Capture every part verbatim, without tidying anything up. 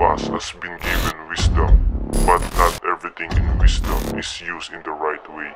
us has been given wisdom, but not everything in wisdom is used in the right way.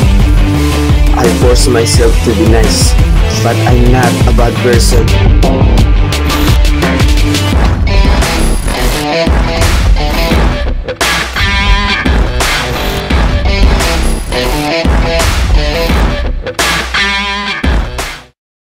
I force myself to be nice, but I'm not a bad person.